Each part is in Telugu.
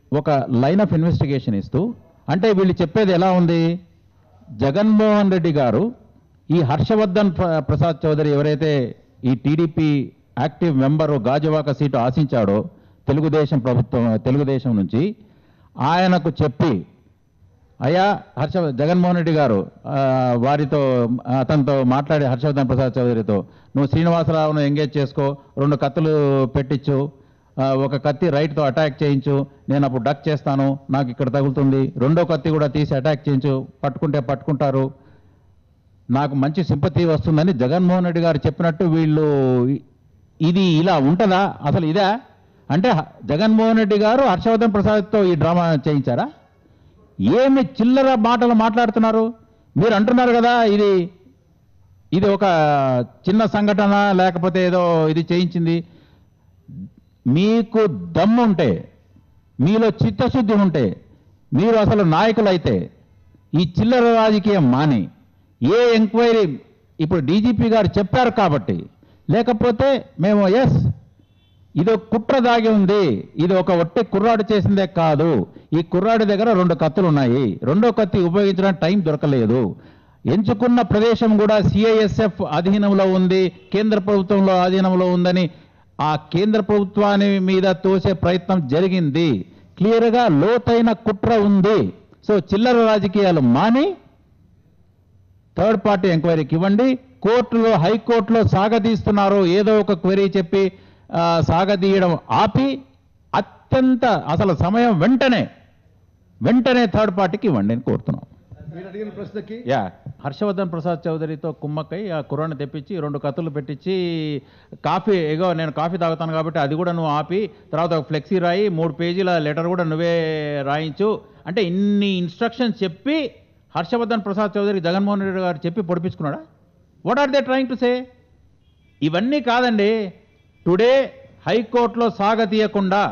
ఒక లైన్ ఆఫ్ ఇన్వెస్టిగేషన్ ఇస్తూ, అంటే వీళ్ళు చెప్పేది ఎలా ఉంది, జగన్మోహన్ రెడ్డి గారు ఈ హర్షవర్ధన్ ప్రసాద్ చౌదరి ఎవరైతే ఈ TDP active member Gajuwaka seat ఆశించాడో తెలుగుదేశం నుంచి, ఆయనకు చెప్పి, అయ్యా జగన్మోహన్ రెడ్డి గారు అతనితో మాట్లాడి హర్షవర్ధన్ ప్రసాద్ చౌదరితో, నువ్వు శ్రీనివాసరావును ఎంగేజ్ చేసుకో, 2 కత్తులు పెట్టించు, ఒక కత్తి రైట్తో అటాక్ చేయించు, నేను అప్పుడు డక్ చేస్తాను, నాకు ఇక్కడ తగులుతుంది, 2వ కత్తి కూడా తీసి అటాక్ చేయించు, పట్టుకుంటారు, నాకు మంచి సింపతి వస్తుందని జగన్మోహన్ రెడ్డి గారు చెప్పినట్టు వీళ్ళు, ఇది ఇలా ఉంటుందా అసలు? ఇదా అంటే జగన్మోహన్ రెడ్డి గారు హర్షవర్ధన్ ప్రసాద్తో ఈ డ్రామా చేయించారా? ఏమి చిల్లర మాటలు మాట్లాడుతున్నారు మీరు? అంటున్నారు కదా ఇది ఒక చిన్న సంఘటన, లేకపోతే ఏదో ఇది చేయించింది. మీకు దమ్ముంటే, మీలో చిత్తశుద్ధి ఉంటే, మీరు అసలు నాయకులైతే ఈ చిల్లర రాజకీయం మాని ఏ ఎంక్వైరీ, ఇప్పుడు డీజీపీ గారు చెప్పారు కాబట్టి, లేకపోతే మేము ఇది కుట్ర దాగి ఉంది, ఇది ఒక ఒట్టి కుర్రాడు చేసిందే కాదు, ఈ కుర్రాడి దగ్గర 2 కత్తులు ఉన్నాయి, 2వ కత్తి ఉపయోగించడానికి టైం దొరకలేదు, ఎంచుకున్న ప్రదేశం కూడా సిఐఎస్ఎఫ్ అధీనంలో ఉంది, కేంద్ర ప్రభుత్వంలో అధీనంలో ఉందని ఆ కేంద్ర ప్రభుత్వాన్ని మీద తోసే ప్రయత్నం జరిగింది, క్లియర్గా లోతైన కుట్ర ఉంది. సో చిల్లర రాజకీయాలు మాని థర్డ్ పార్టీ ఎంక్వైరీకి ఇవ్వండి. కోర్టులో, హైకోర్టులో సాగదీస్తున్నారు, ఏదో ఒక క్వెరీ చెప్పి సాగదీయడం ఆపి అత్యంత అసలు సమయం వెంటనే థర్డ్ పార్టీకి ఇవ్వండి అని కోరుతున్నాం. హర్షవర్ధన్ ప్రసాద్ చౌదరితో కుమ్మక్కై ఆ కుర్రాన్ని తెప్పించి 2 కత్తులు పెట్టించి, కాఫీ నేను కాఫీ తాగుతాను కాబట్టి అది కూడా నువ్వు ఆపి, తర్వాత ఒక ఫ్లెక్సీ రాయి, 3 పేజీల లెటర్ కూడా నువ్వే రాయించు అంటే ఇన్ని ఇన్స్ట్రక్షన్స్ చెప్పి హర్షవర్ధన్ ప్రసాద్ చౌదరి జగన్మోహన్ రెడ్డి గారు చెప్పి పొడిపించుకున్నాడా? What are they trying to say? ఇవన్నీ కాదండి. టుడే హైకోర్టులో సాగతీయకుండా,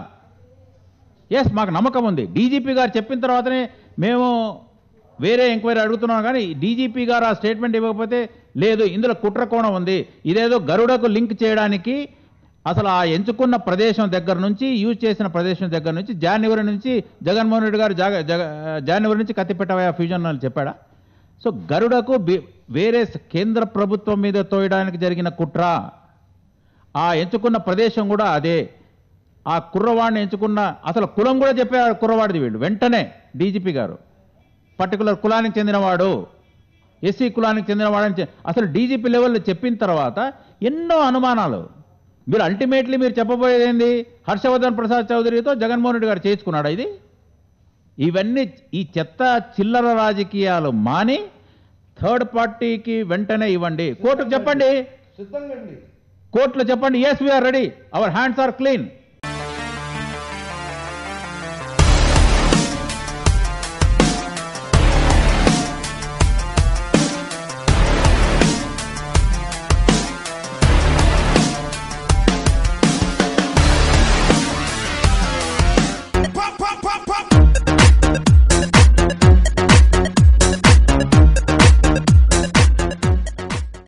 మాకు నమ్మకం ఉంది, డీజీపీ గారు చెప్పిన తర్వాతనే మేము వేరే ఎంక్వైరీ అడుగుతున్నాం, కానీ డీజీపీ గారు ఆ స్టేట్మెంట్ ఇవ్వకపోతే లేదు, ఇందులో కుట్ర కోణం ఉంది, ఇదేదో గరుడకు లింక్ చేయడానికి అసలు ఆ ఎంచుకున్న ప్రదేశం దగ్గర నుంచి, యూజ్ చేసిన ప్రదేశం దగ్గర నుంచి, జనవరి నుంచి జగన్మోహన్ రెడ్డి గారు జనవరి నుంచి కత్తిపెట్టవా ఫ్యూజన్ అని చెప్పాడా? సో గరుడకు వేరే కేంద్ర ప్రభుత్వం మీద తోయడానికి జరిగిన కుట్ర, ఆ ఎంచుకున్న ప్రదేశం కూడా అదే, ఆ కుర్రవాడిని ఎంచుకున్న అసలు కులం కూడా చెప్పారు కుర్రవాడిది. వీళ్ళు వెంటనే డీజీపీ గారు పర్టికులర్ కులానికి చెందినవాడు, ఎస్సీ కులానికి చెందినవాడని అసలు డీజీపీ లెవెల్లో చెప్పిన తర్వాత ఎన్నో అనుమానాలు. మీరు అల్టిమేట్లీ మీరు చెప్పబోయేది ఏంది? హర్షవర్ధన్ ప్రసాద్ చౌదరితో జగన్మోహన్ రెడ్డి గారు చేయించుకున్నాడా ఇది? ఇవన్నీ ఈ చెత్త చిల్లర రాజకీయాలు మాని థర్డ్ పార్టీకి వెంటనే ఇవ్వండి. కోర్టుకు చెప్పండి, కోర్టులో చెప్పండి, we're ready, our hands are clean.